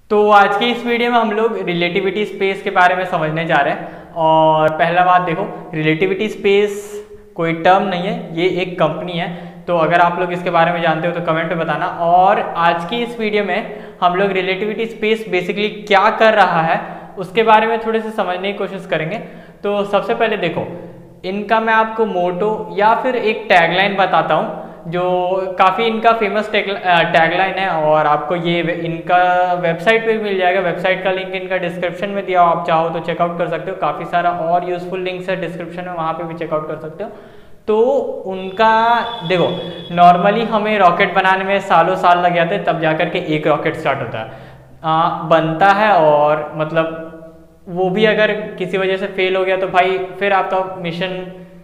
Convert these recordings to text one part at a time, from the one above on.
तो आज की इस वीडियो में हम लोग रिलेटिविटी स्पेस के बारे में समझने जा रहे हैं। और पहला बात देखो, रिलेटिविटी स्पेस कोई टर्म नहीं है, ये एक कंपनी है। तो अगर आप लोग इसके बारे में जानते हो तो कमेंट में बताना। और आज की इस वीडियो में हम लोग रिलेटिविटी स्पेस बेसिकली क्या कर रहा है उसके बारे में थोड़े से समझने की कोशिश करेंगे। तो सबसे पहले देखो, इनका मैं आपको मोटो या फिर एक टैगलाइन बताता हूँ जो काफ़ी इनका फेमस टैगलाइन है, और आपको ये इनका वेबसाइट पे भी मिल जाएगा। वेबसाइट का लिंक इनका डिस्क्रिप्शन में दिया हो, आप चाहो तो चेकआउट कर सकते हो। काफ़ी सारा और यूजफुल लिंक्स है डिस्क्रिप्शन में, वहाँ पे भी चेकआउट कर सकते हो। तो उनका देखो, नॉर्मली हमें रॉकेट बनाने में सालों साल लग जाते हैं, तब जाकर के एक रॉकेट स्टार्ट होता है, बनता है। और मतलब वो भी अगर किसी वजह से फेल हो गया तो भाई फिर आपका मिशन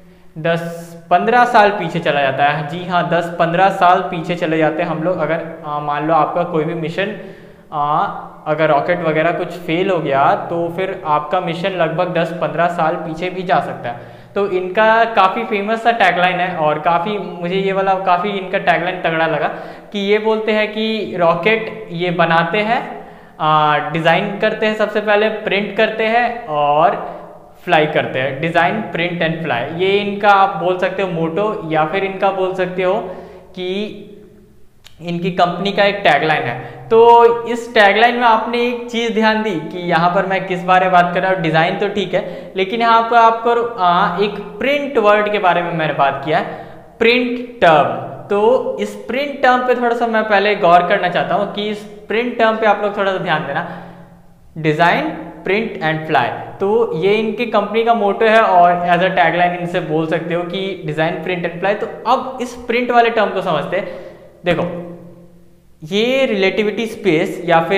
10-15 साल पीछे चला जाता है। जी हाँ, 10-15 साल पीछे चले जाते हैं हम लोग। अगर मान लो आपका कोई भी मिशन अगर रॉकेट वगैरह कुछ फेल हो गया तो फिर आपका मिशन लगभग 10-15 साल पीछे भी जा सकता है। तो इनका काफ़ी फेमस सा टैगलाइन है, और काफ़ी मुझे ये वाला काफ़ी इनका टैगलाइन तगड़ा लगा कि ये बोलते हैं कि रॉकेट ये बनाते हैं, डिज़ाइन करते हैं, सबसे पहले प्रिंट करते हैं और फ्लाई करते हैं। डिज़ाइन, प्रिंट एंड फ्लाई, ये इनका आप बोल सकते हो मोटो, या फिर इनका बोल सकते हो कि इनकी कंपनी का एक टैगलाइन है। तो इस टैगलाइन में आपने एक चीज़ ध्यान दी कि यहाँ पर मैं किस बारे में बात कर रहा हूँ। डिज़ाइन तो ठीक है, लेकिन यहाँ पर आपको एक प्रिंट वर्ड के बारे में मैंने बात किया है, प्रिंट टर्म। तो इस प्रिंट टर्म पे थोड़ा सा मैं पहले गौर करना चाहता हूँ कि इस प्रिंट टर्म पे आप लोग थोड़ा सा ध्यान देना। डिज़ाइन, प्रिंट एंड फ्लाई, तो ये इनकी कंपनी का मोटो है, और एज अ टैगलाइन इनसे बोल सकते हो कि डिज़ाइन, प्रिंट एंड फ्लाई। तो अब इस प्रिंट वाले टर्म को समझते हैं। देखो, ये रिलेटिविटी स्पेस या फिर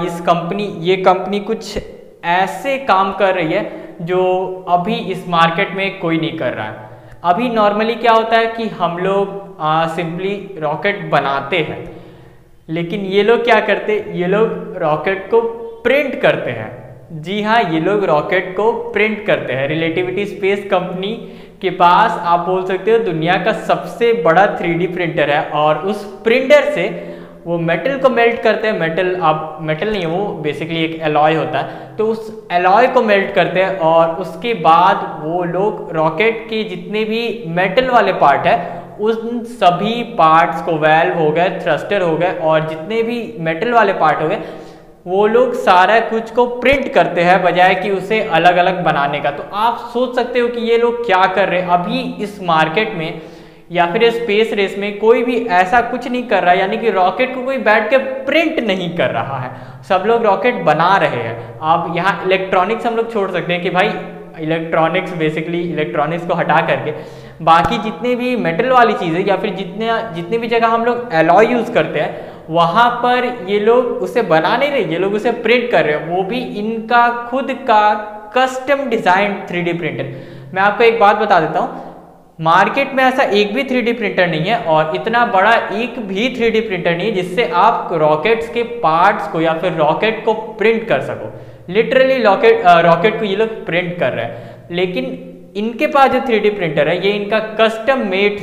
ये कंपनी कुछ ऐसे काम कर रही है जो अभी इस मार्केट में कोई नहीं कर रहा है। अभी नॉर्मली क्या होता है कि हम लोग सिंपली रॉकेट बनाते हैं, लेकिन ये लोग क्या करते हैं, ये लोग रॉकेट को प्रिंट करते हैं। जी हाँ, ये लोग रॉकेट को प्रिंट करते हैं। रिलेटिविटी स्पेस कंपनी के पास आप बोल सकते हो दुनिया का सबसे बड़ा 3D प्रिंटर है, और उस प्रिंटर से वो मेटल को मेल्ट करते हैं। मेटल नहीं है, वो बेसिकली एक एलॉय होता है। तो उस एलॉय को मेल्ट करते हैं, और उसके बाद वो लोग रॉकेट के जितने भी मेटल वाले पार्ट है उन सभी पार्ट्स को, वेल्व हो गए, थ्रस्टर हो गए, और जितने भी मेटल वाले पार्ट हो गए, वो लोग सारा कुछ को प्रिंट करते हैं बजाय कि उसे अलग अलग बनाने का। तो आप सोच सकते हो कि ये लोग क्या कर रहे हैं। अभी इस मार्केट में या फिर स्पेस रेस में कोई भी ऐसा कुछ नहीं कर रहा है, यानी कि रॉकेट को कोई बैठ के प्रिंट नहीं कर रहा है, सब लोग रॉकेट बना रहे हैं। अब यहाँ इलेक्ट्रॉनिक्स हम लोग छोड़ सकते हैं कि भाई इलेक्ट्रॉनिक्स, बेसिकली इलेक्ट्रॉनिक्स को हटा करके बाकी जितने भी मेटल वाली चीज़ें या फिर जितने भी जगह हम लोग एलॉय यूज़ करते हैं वहाँ पर ये लोग उसे बना नहीं रहे, ये लोग उसे प्रिंट कर रहे हैं, वो भी इनका खुद का कस्टम डिज़ाइन 3D प्रिंटर। मैं आपको एक बात बता देता हूँ, मार्केट में ऐसा एक भी 3D प्रिंटर नहीं है, और इतना बड़ा एक भी 3D प्रिंटर नहीं है जिससे आप रॉकेट्स के पार्ट्स को या फिर रॉकेट को प्रिंट कर सको। लिटरली रॉकेट को ये लोग प्रिंट कर रहे हैं। लेकिन इनके पास जो 3D प्रिंटर है, ये इनका कस्टम मेड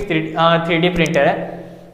3D प्रिंटर है।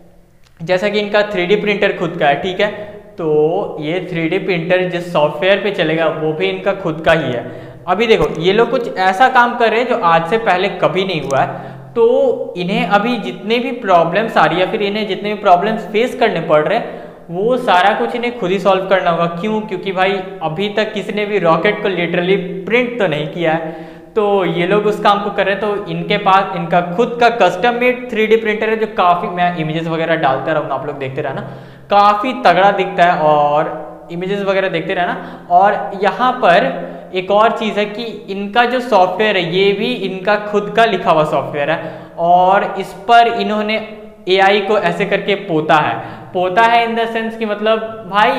जैसा कि इनका 3D प्रिंटर खुद का है, ठीक है, तो ये 3D प्रिंटर जिस सॉफ्टवेयर पे चलेगा वो भी इनका खुद का ही है। अभी देखो, ये लोग कुछ ऐसा काम कर रहे हैं जो आज से पहले कभी नहीं हुआ है। तो इन्हें अभी जितने भी प्रॉब्लम्स आ रही है, फिर इन्हें जितने भी प्रॉब्लम्स फेस करने पड़ रहे हैं, वो सारा कुछ इन्हें खुद ही सॉल्व करना होगा। क्यों? क्योंकि भाई अभी तक किसी ने भी रॉकेट को लिटरली प्रिंट तो नहीं किया है, तो ये लोग उस काम को कर रहे हैं। तो इनके पास इनका खुद का कस्टम मेड 3D प्रिंटर है, जो काफ़ी, मैं इमेजेस वगैरह डालता रहूँगा, आप लोग देखते रहना, काफ़ी तगड़ा दिखता है, और इमेजेस वगैरह देखते रहना। और यहाँ पर एक और चीज़ है कि इनका जो सॉफ्टवेयर है ये भी इनका खुद का लिखा हुआ सॉफ्टवेयर है, और इस पर इन्होंने AI को ऐसे करके पोता है इन द सेंस कि मतलब भाई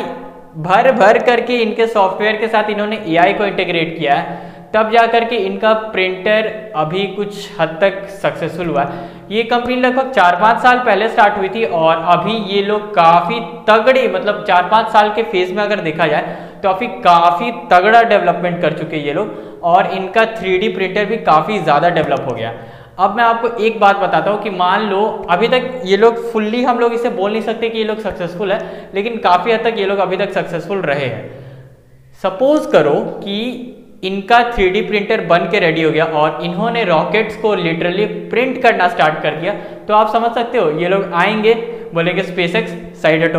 भर करके इनके सॉफ्टवेयर के साथ इन्होंने AI को इंटीग्रेट किया है, तब जा करके इनका प्रिंटर अभी कुछ हद तक सक्सेसफुल हुआ है। ये कंपनी लगभग 4-5 साल पहले स्टार्ट हुई थी, और अभी ये लोग काफ़ी तगड़े, मतलब 4-5 साल के फेज में अगर देखा जाए तो अभी काफ़ी तगड़ा डेवलपमेंट कर चुके हैं ये लोग, और इनका 3D प्रिंटर भी काफ़ी ज़्यादा डेवलप हो गया। अब मैं आपको एक बात बताता हूँ कि मान लो अभी तक ये लोग फुल्ली, हम लोग इसे बोल नहीं सकते कि ये लोग सक्सेसफुल है, लेकिन काफ़ी हद तक ये लोग अभी तक सक्सेसफुल रहे हैं। सपोज करो कि इनका 3D प्रिंटर बन के रेडी हो गया और इन्होंने रॉकेट्स को लिटरली प्रिंट करना स्टार्ट कर दिया, तो आप समझ सकते हो ये लोग आएंगे, बोलेंगे स्पेसएक्स साइड हटो,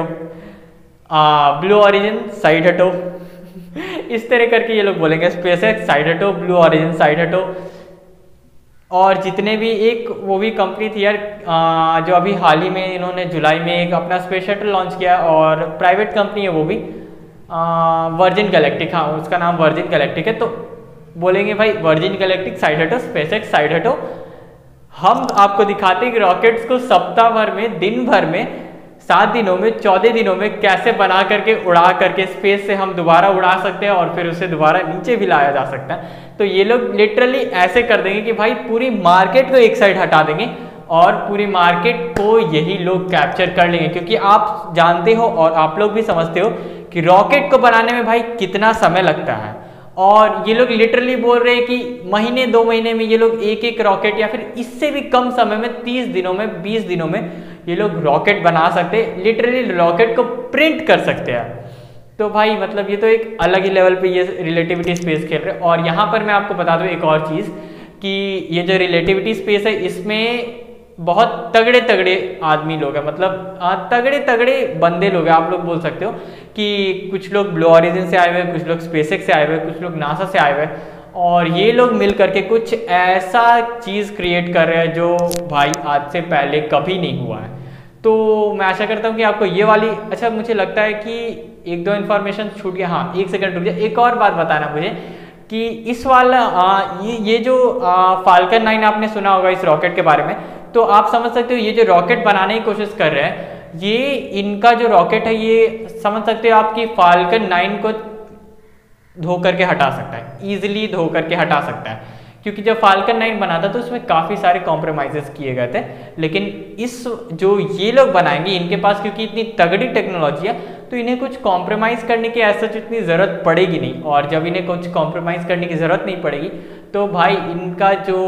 ब्लू ओरिजिन साइड हटो इस तरह करके ये लोग बोलेंगे स्पेसएक्स साइड हटो, ब्लू ओरिजिन साइड हटो। और जितने भी, एक वो भी कंपनी थी यार जो अभी हाल ही में इन्होंने जुलाई में एक अपना स्पेस शटल लॉन्च किया, और प्राइवेट कंपनी है वो भी, वर्जिन गैलेक्टिक, हाँ उसका नाम वर्जिन गैलेक्टिक है। तो बोलेंगे भाई वर्जिन गैलेक्टिक साइड हटो, स्पेसएक्स साइड हटो। हम आपको दिखाते हैं कि रॉकेट्स को सप्ताह भर में, दिन भर में, 7 दिनों में, 14 दिनों में कैसे बना करके, उड़ा करके स्पेस से हम दोबारा उड़ा सकते हैं और फिर उसे दोबारा नीचे भी लाया जा सकता है। तो ये लोग लिटरली ऐसे कर देंगे कि भाई पूरी मार्केट को एक साइड हटा देंगे और पूरी मार्केट को यही लोग कैप्चर कर लेंगे। क्योंकि आप जानते हो और आप लोग भी समझते हो कि रॉकेट को बनाने में भाई कितना समय लगता है, और ये लोग लिटरली बोल रहे हैं कि महीने 2 महीने में ये लोग एक एक रॉकेट, या फिर इससे भी कम समय में 30 दिनों में, 20 दिनों में ये लोग रॉकेट बना सकते हैं, लिटरली रॉकेट को प्रिंट कर सकते हैं। तो भाई मतलब ये तो एक अलग ही लेवल पे ये रिलेटिविटी स्पेस खेल रहे हैं। और यहाँ पर मैं आपको बता दूं एक और चीज़ कि ये जो रिलेटिविटी स्पेस है इसमें बहुत तगड़े तगड़े आदमी लोग हैं, मतलब तगड़े तगड़े बंदे लोग हैं, आप लोग बोल सकते हो कि कुछ लोग ब्लू ओरिजिन से आए हुए, कुछ लोग स्पेसएक्स से आए हुए, कुछ लोग नासा से आए हुए, और ये लोग मिल करके कुछ ऐसा चीज़ क्रिएट कर रहे हैं जो भाई आज से पहले कभी नहीं हुआ है। तो मैं आशा करता हूँ कि आपको ये वाली, अच्छा मुझे लगता है कि 1-2 इन्फॉर्मेशन छूट गया, हाँ 1 सेकंड रुक जाए, एक और बात बताना मुझे कि इस वाला ये जो फाल्कन 9 आपने सुना होगा इस रॉकेट के बारे में, तो आप समझ सकते हो ये जो रॉकेट बनाने की कोशिश कर रहे हैं, ये इनका जो रॉकेट है ये समझ सकते हो आपकी फाल्कन 9 को धो करके हटा सकता है, ईजिली धो करके हटा सकता है। क्योंकि जब फाल्कन 9 बना था तो उसमें काफ़ी सारे कॉम्प्रोमाइज़ेस किए गए थे, लेकिन इस जो ये लोग बनाएंगे इनके पास क्योंकि इतनी तगड़ी टेक्नोलॉजी है तो इन्हें कुछ कॉम्प्रोमाइज़ करने की ऐसा इतनी ज़रूरत पड़ेगी नहीं। और जब इन्हें कुछ कॉम्प्रोमाइज़ करने की ज़रूरत नहीं पड़ेगी तो भाई इनका जो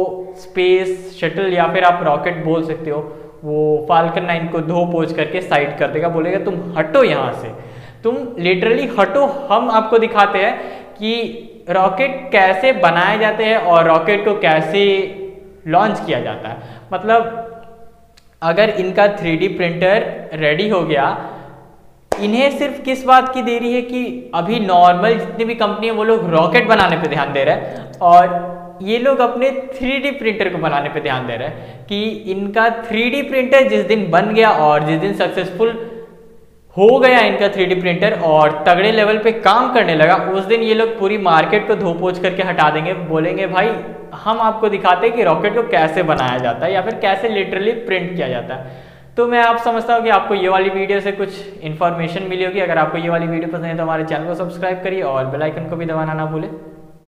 स्पेस शटल या फिर आप रॉकेट बोल सकते हो वो फाल्कन 9 को धो पोछ करके साइड कर देगा, बोलेगा तुम हटो यहाँ से, तुम लिटरली हटो। हम आपको दिखाते हैं कि रॉकेट कैसे बनाए जाते हैं और रॉकेट को कैसे लॉन्च किया जाता है। मतलब अगर इनका 3D प्रिंटर रेडी हो गया, इन्हें सिर्फ किस बात की देरी है कि अभी नॉर्मल जितनी भी कंपनी है वो लोग रॉकेट बनाने पे ध्यान दे रहे हैं और ये लोग अपने 3D प्रिंटर को बनाने पे ध्यान दे रहे हैं कि इनका 3D प्रिंटर जिस दिन बन गया और जिस दिन सक्सेसफुल हो गया इनका 3D प्रिंटर और तगड़े लेवल पे काम करने लगा, उस दिन ये लोग पूरी मार्केट को धो पोछ करके हटा देंगे, बोलेंगे भाई हम आपको दिखाते हैं कि रॉकेट को कैसे बनाया जाता है या फिर कैसे लिटरली प्रिंट किया जाता है। तो मैं आप समझता हूँ कि आपको ये वाली वीडियो से कुछ इन्फॉर्मेशन मिली होगी। अगर आपको ये वाली वीडियो पसंद है तो हमारे चैनल को सब्सक्राइब करिए और बेल आइकन को भी दबाना ना भूलें।